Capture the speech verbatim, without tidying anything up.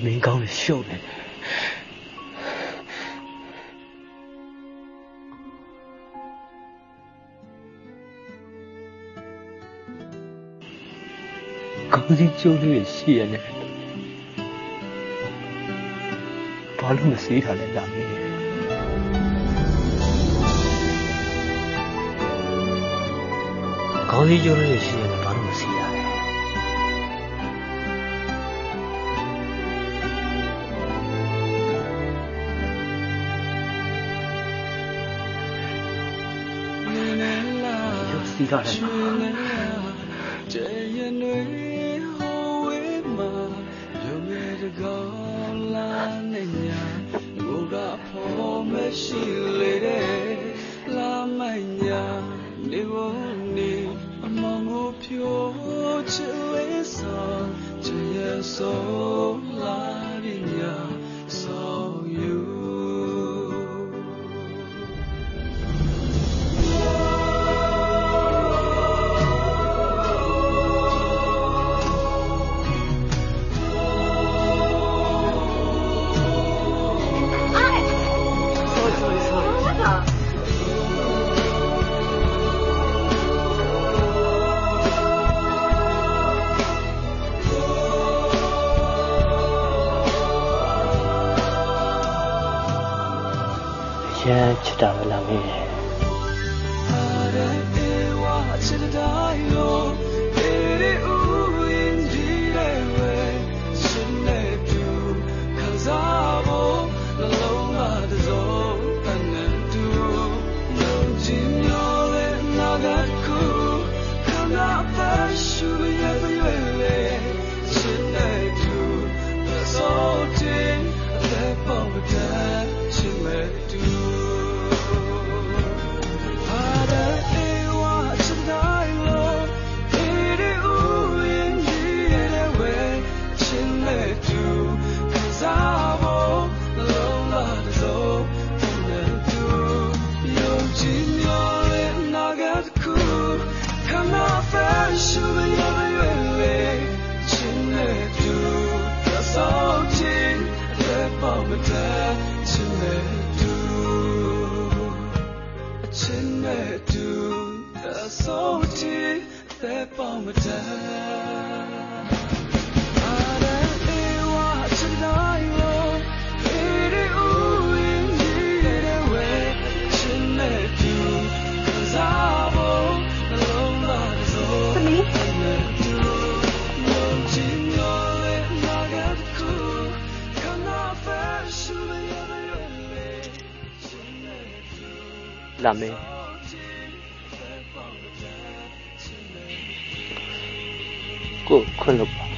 မင်းကောင်းလို့ရှုပ်နေတယ်ကောင်းစီကျိုးလေးရှိရတယ်ဘာလို့မစေးထားလဲလာမင်းကောင်းစီကျိုးလေးရှိရတယ်ဘာလို့မစေးရလဲစီးထားတယ်这眼泪后为嘛有没得高啦那呀我个婆没心里的拉麦呀你我你忙我飘起来上这眼手拉的呀少有先去找了两位人。လာမေကိုခွင့်လို့ပါ